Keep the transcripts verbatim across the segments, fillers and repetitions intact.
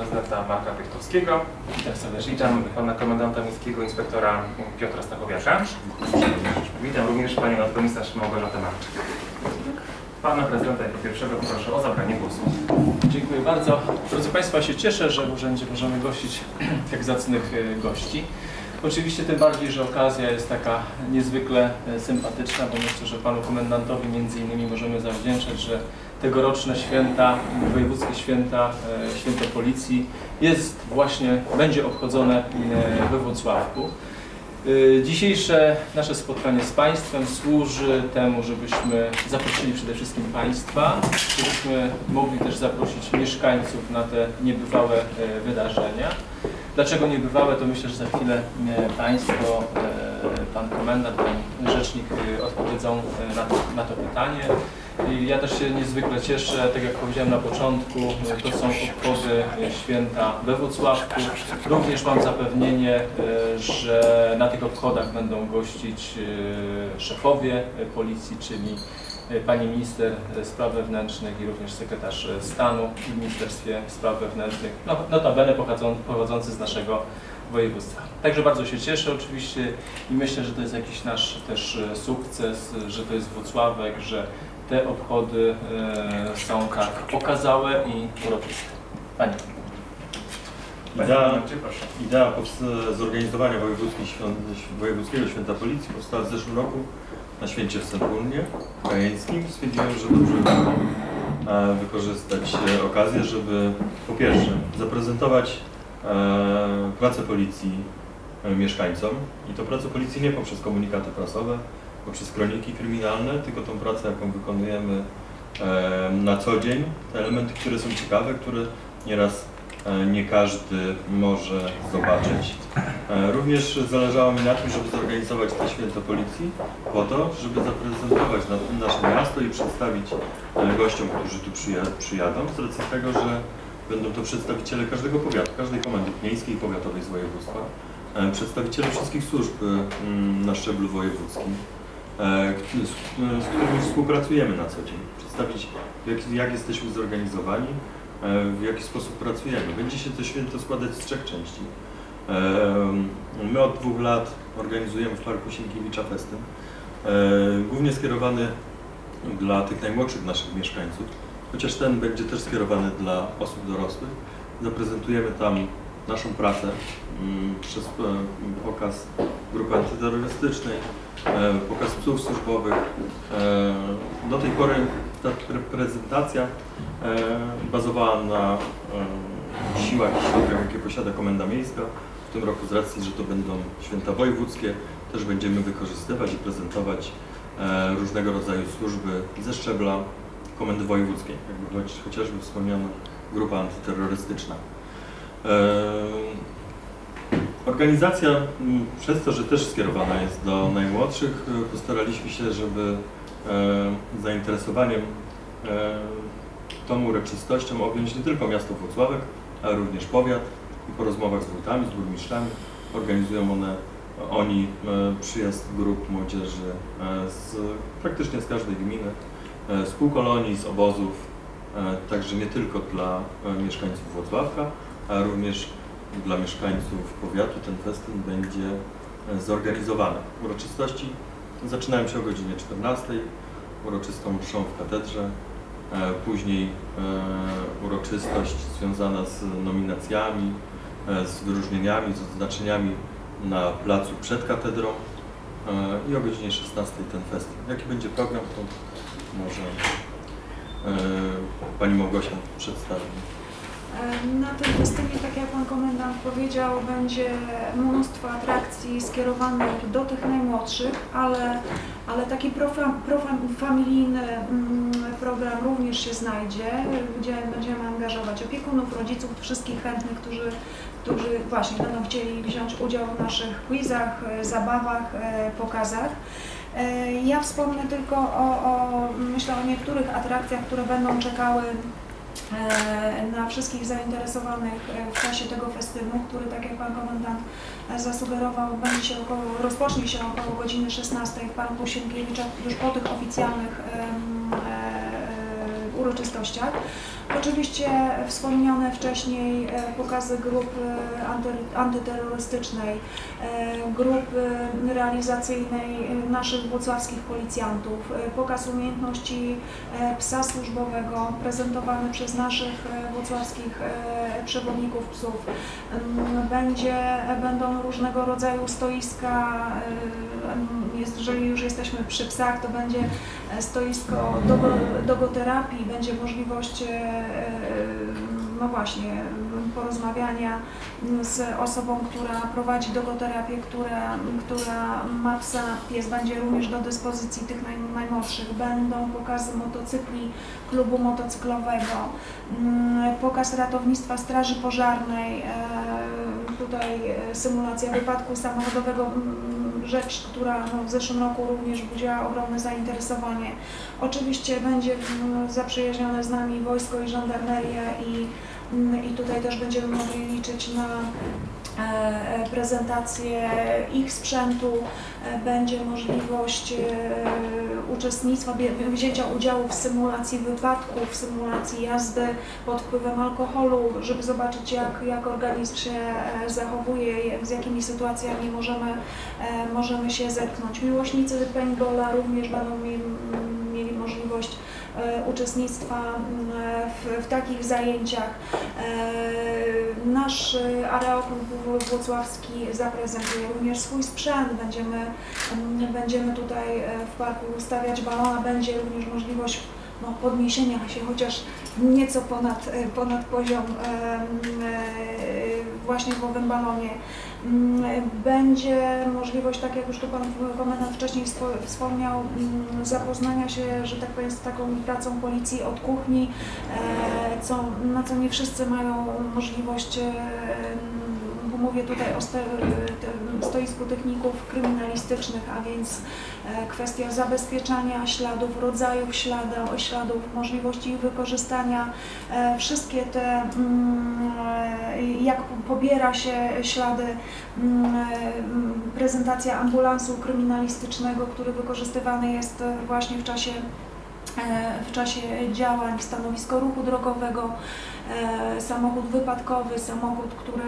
prezydenta Marka Piechtowskiego. Witam serdecznie. Witam pana komendanta miejskiego, inspektora Piotra Stachowiaka. Witam również panią nadkomisarz Małgorzatę Marczyk. Pana prezydenta jako pierwszego proszę o zabranie głosu. Dziękuję bardzo. Drodzy Państwo, ja się cieszę, że w urzędzie możemy gościć tak zacnych gości. Oczywiście tym bardziej, że okazja jest taka niezwykle sympatyczna, bo myślę, że panu komendantowi między innymi możemy zawdzięczać, że tegoroczne święta, wojewódzkie święta, święto Policji jest właśnie, będzie obchodzone we Włocławku. Dzisiejsze nasze spotkanie z Państwem służy temu, żebyśmy zaprosili przede wszystkim Państwa, żebyśmy mogli też zaprosić mieszkańców na te niebywałe wydarzenia. Dlaczego niebywałe, to myślę, że za chwilę Państwo, Pan Komendant, Pan Rzecznik odpowiedzą na to, na to pytanie. I ja też się niezwykle cieszę, tak jak powiedziałem na początku, to są obchody święta we Włocławku. Również mam zapewnienie, że na tych obchodach będą gościć szefowie Policji, czyli pani minister spraw wewnętrznych i również sekretarz stanu w Ministerstwie Spraw Wewnętrznych, no, notabene pochodzący z naszego województwa. Także bardzo się cieszę oczywiście i myślę, że to jest jakiś nasz też sukces, że to jest Włocławek, że te obchody e, są tak okazałe i uroczyste. Panie. Idea, idea zorganizowania Wojewódzkiego Święta Policji powstała w zeszłym roku na święcie w Sępólnie Krajeńskim. Stwierdziłem, że dobrze by było wykorzystać okazję, żeby po pierwsze zaprezentować e, pracę Policji mieszkańcom i to pracę Policji nie poprzez komunikaty prasowe, poprzez kroniki kryminalne, tylko tą pracę, jaką wykonujemy e, na co dzień, te elementy, które są ciekawe, które nieraz e, nie każdy może zobaczyć. E, również zależało mi na tym, żeby zorganizować to święto Policji po to, żeby zaprezentować na, nasze miasto i przedstawić e, gościom, którzy tu przyja przyjadą, z racji tego, że będą to przedstawiciele każdego powiatu, każdej komendy miejskiej i powiatowej z województwa, e, przedstawiciele wszystkich służb e, na szczeblu wojewódzkim, z którymi współpracujemy na co dzień. Przedstawić, jak, jak jesteśmy zorganizowani, w jaki sposób pracujemy. Będzie się to święto składać z trzech części. My od dwóch lat organizujemy w Parku Sienkiewicza festyn, głównie skierowany dla tych najmłodszych naszych mieszkańców, chociaż ten będzie też skierowany dla osób dorosłych. Zaprezentujemy tam naszą pracę przez pokaz grupy antyterrorystycznej, pokaz psów służbowych. Do tej pory ta prezentacja bazowała na siłach i środkach, jakie posiada Komenda Miejska. W tym roku z racji, że to będą święta wojewódzkie, też będziemy wykorzystywać i prezentować różnego rodzaju służby ze szczebla Komendy Wojewódzkiej, jakby choć, chociażby wspomniana grupa antyterrorystyczna. Organizacja, przez to, że też skierowana jest do najmłodszych, postaraliśmy się, żeby e, zainteresowaniem e, tą uroczystością objąć nie tylko miasto Włocławek, ale również powiat i po rozmowach z wójtami, z burmistrzami organizują one, oni e, przyjazd grup młodzieży e, z, praktycznie z każdej gminy, e, z półkolonii, z obozów, e, także nie tylko dla e, mieszkańców Włocławka, ale również dla mieszkańców powiatu ten festyn będzie zorganizowany. Uroczystości zaczynają się o godzinie czternastej, uroczystą mszą w katedrze, później uroczystość związana z nominacjami, z wyróżnieniami, z odznaczeniami na placu przed katedrą i o godzinie szesnastej ten festyn. Jaki będzie program, to może Pani Małgosia przedstawi. Na tym festynie, tak jak Pan Komendant powiedział, będzie mnóstwo atrakcji skierowanych do tych najmłodszych, ale, ale taki profamilijny program również się znajdzie, gdzie będziemy angażować opiekunów, rodziców, wszystkich chętnych, którzy, którzy właśnie będą chcieli wziąć udział w naszych quizach, zabawach, pokazach. Ja wspomnę tylko o, o, myślę o niektórych atrakcjach, które będą czekały na wszystkich zainteresowanych w czasie tego festynu, który, tak jak Pan Komendant zasugerował, będzie się około, rozpocznie się około godziny szesnastej w Parku Sienkiewicza, już po tych oficjalnych e, e, uroczystościach. Oczywiście wspomniane wcześniej pokazy grupy anty, antyterrorystycznej, grupy realizacyjnej naszych włocławskich policjantów, pokaz umiejętności psa służbowego prezentowany przez naszych włocławskich przewodników psów. Będzie, będą różnego rodzaju stoiska, jeżeli już jesteśmy przy psach, to będzie stoisko dogo, dogoterapii, będzie możliwość no właśnie porozmawiania z osobą, która prowadzi dogoterapię, która, która ma psa. Pies będzie również do dyspozycji tych naj, najmłodszych. Będą pokazy motocykli klubu motocyklowego, pokaz ratownictwa straży pożarnej, tutaj symulacja wypadku samochodowego, rzecz, która no, w zeszłym roku również budziła ogromne zainteresowanie. Oczywiście będzie zaprzyjaźnione z nami wojsko i żandarmeria i, i tutaj też będziemy mogli liczyć na prezentację ich sprzętu, będzie możliwość uczestnictwa, wzięcia udziału w symulacji wypadku, w symulacji jazdy pod wpływem alkoholu, żeby zobaczyć, jak, jak organizm się zachowuje, z jakimi sytuacjami możemy, możemy się zetknąć. Miłośnicy paintballa również będą mieli, mieli możliwość uczestnictwa w, w takich zajęciach. Nasz Areoklub Włocławski zaprezentuje również swój sprzęt. Będziemy, będziemy tutaj w parku stawiać balona, będzie również możliwość no, podniesienia się chociaż nieco ponad, ponad poziom właśnie w owym balonie. Będzie możliwość, tak jak już tu Pan komendant wcześniej wspomniał, zapoznania się, że tak powiem, z taką pracą policji od kuchni, co, na co nie wszyscy mają możliwość. Mówię tutaj o stoisku techników kryminalistycznych, a więc kwestia zabezpieczania śladów, rodzajów śladów, śladów, możliwości ich wykorzystania, wszystkie te, jak pobiera się ślady, prezentacja ambulansu kryminalistycznego, który wykorzystywany jest właśnie w czasie w czasie działań, stanowisko ruchu drogowego, samochód wypadkowy, samochód, który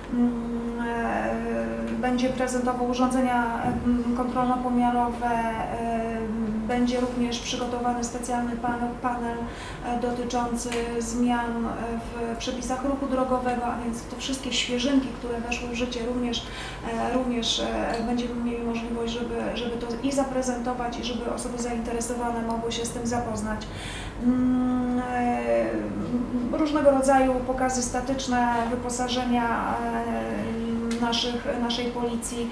będzie prezentował urządzenia kontrolno-pomiarowe, będzie również przygotowany specjalny panel, panel dotyczący zmian w przepisach ruchu drogowego, a więc te wszystkie świeżynki, które weszły w życie, również, również będziemy mieli możliwość, żeby, żeby to i zaprezentować, i żeby osoby zainteresowane mogły się z tym zapoznać. Różnego rodzaju pokazy statyczne, wyposażenia naszych, naszej policji,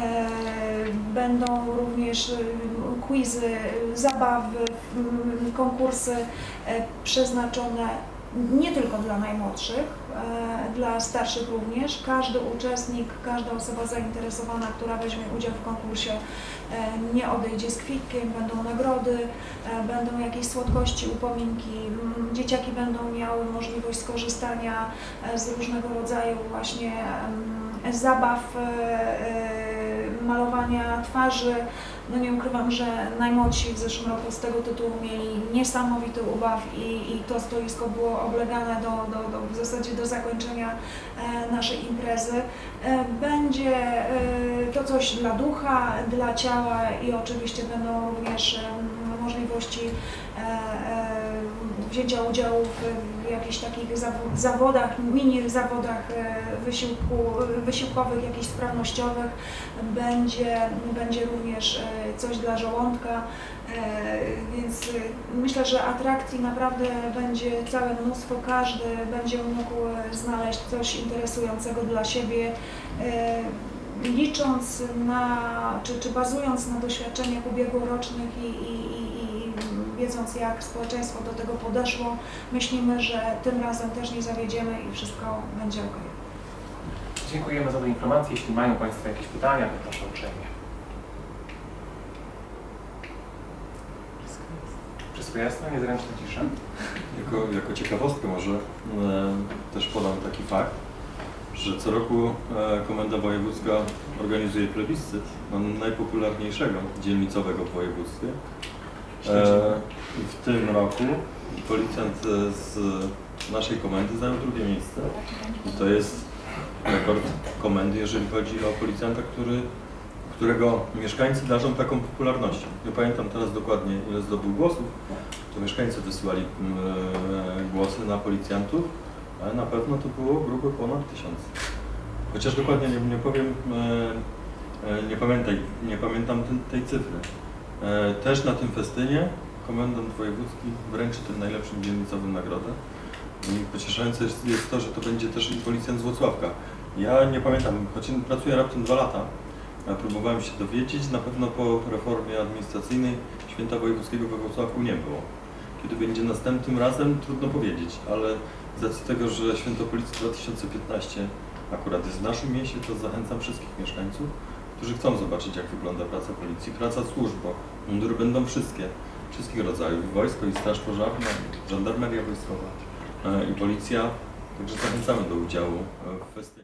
będą również quizy, zabawy, konkursy przeznaczone nie tylko dla najmłodszych, dla starszych również. Każdy uczestnik, każda osoba zainteresowana, która weźmie udział w konkursie, nie odejdzie z kwitkiem, będą nagrody, będą jakieś słodkości, upominki. Dzieciaki będą miały możliwość skorzystania z różnego rodzaju właśnie zabaw, malowania twarzy. No nie ukrywam, że najmłodsi w zeszłym roku z tego tytułu mieli niesamowity ubaw i, i to stoisko było oblegane do, do, do, w zasadzie do zakończenia naszej imprezy. Będzie to coś dla ducha, dla ciała i oczywiście będą również możliwości wzięcia udziału w jakichś takich zawodach, mini zawodach wysiłku, wysiłkowych, jakichś sprawnościowych. Będzie, będzie również coś dla żołądka, więc myślę, że atrakcji naprawdę będzie całe mnóstwo. Każdy będzie mógł znaleźć coś interesującego dla siebie. Licząc na, czy, czy bazując na doświadczeniach ubiegłorocznych i, i, i wiedząc, jak społeczeństwo do tego podeszło, myślimy, że tym razem też nie zawiedziemy i wszystko będzie ok. Dziękujemy za tę informację. Jeśli mają Państwo jakieś pytania, to proszę uprzejmie. Wszystko jasne? Niezręczna cisza. Jako, jako ciekawostkę może e, też podam taki fakt, że co roku e, Komenda Wojewódzka organizuje plebiscyt na najpopularniejszego dzielnicowego w województwie. W tym roku policjant z naszej komendy zajął drugie miejsce i to jest rekord komendy, jeżeli chodzi o policjanta, który, którego mieszkańcy darzą taką popularnością. Nie pamiętam teraz dokładnie, ile zdobył głosów, to mieszkańcy wysyłali głosy na policjantów, ale na pewno to było grubo ponad tysiąc. Chociaż dokładnie nie, nie powiem, nie, pamiętaj, nie pamiętam tej, tej cyfry. Też na tym festynie komendant wojewódzki wręczy tym najlepszym dzielnicowym nagrodę. I pocieszające jest, jest to, że to będzie też i policjant z Włocławka. Ja nie pamiętam, choć pracuję raptem dwa lata, próbowałem się dowiedzieć, na pewno po reformie administracyjnej Święta Wojewódzkiego we Włocławku nie było. Kiedy będzie następnym razem, trudno powiedzieć, ale z racji tego, że Święto Policji dwa tysiące piętnaście akurat jest w naszym mieście, to zachęcam wszystkich mieszkańców, którzy chcą zobaczyć, jak wygląda praca policji, praca służb, bo mundury będą wszystkie, wszystkich rodzajów, wojsko i straż pożarna, żandarmeria wojskowa i policja, także zachęcamy do udziału w festiwalu.